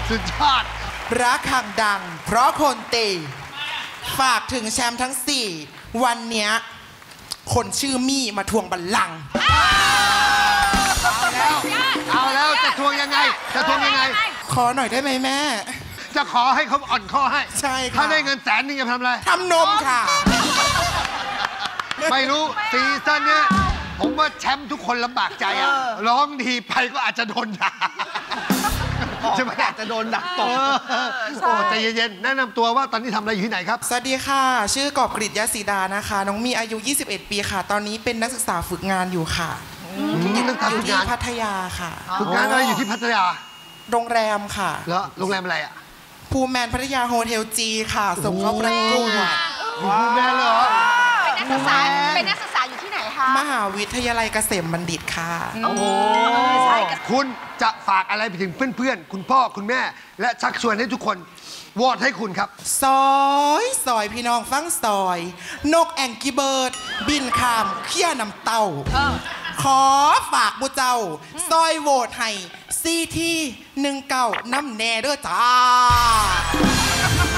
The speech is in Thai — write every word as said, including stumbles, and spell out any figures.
สุดยอดรักขังดังเพราะคนตีฝากถึงแชมป์ทั้งสี่วันเนี้ยคนชื่อมี่มาทวงบัลลังก์เอาแล้วเอาแล้วจะทวงยังไงจะทวงยังไงขอหน่อยได้ไหมแม่จะขอให้เขาอ่อนข้อให้ใช่ค่ะถ้าได้เงินแสนนึงจะทำอะไรทำนมค่ะไม่รู้ซีซั่นเนี้ยผมว่าแชมป์ทุกคนลำบากใจอ่ะร้องดีไปก็อาจจะโดนด่าจะไม่อาจจะโดนด่าตบโอ้ใจเย็นๆแนะนำตัวว่าตอนนี้ทำอะไรอยู่ที่ไหนครับสวัสดีค่ะชื่อกอบกฤษยศรีดานะคะน้องมีอายุยี่สิบเอ็ดปีค่ะตอนนี้เป็นนักศึกษาฝึกงานอยู่ค่ะอยู่ที่พัทยาค่ะฝึกงานอะไรอยู่ที่พัทยาโรงแรมค่ะแล้วโรงแรมอะไรอ่ะภูแมนพัทยาโฮเทลจีค่ะส่งเข้าประกวดภูแมนเหรอเป็นนักศึกษาเป็นนักศึกษาอยู่ที่ไหนคะมหาวิทยาลัยเกษมบัณฑิตค่ะโอ้คุณจะฝากอะไรไปถึงเพื่อนๆคุณพ่อคุณแม่และชักชวนให้ทุกคนโหวตให้คุณครับซอยซอยพี่น้องฟังซอยนกแองกี้เบิร์ดบินข้ามเขี้ยน้ำเต้าขอฝากบุเจ้าซอยโหวตให้ซีที่หนึ่งเก้าน้ำแน่เด้อจ้า